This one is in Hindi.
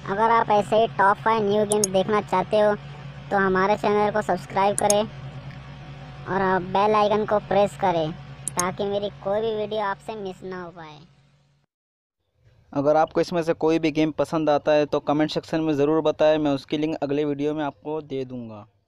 अगर आप ऐसे ही टॉप 5 न्यू गेम्स देखना चाहते हो तो हमारे चैनल को सब्सक्राइब करें और बेल आइकन को प्रेस करें ताकि मेरी कोई भी वीडियो आपसे मिस ना हो पाए। अगर आपको इसमें से कोई भी गेम पसंद आता है तो कमेंट सेक्शन में ज़रूर बताएं, मैं उसकी लिंक अगले वीडियो में आपको दे दूँगा।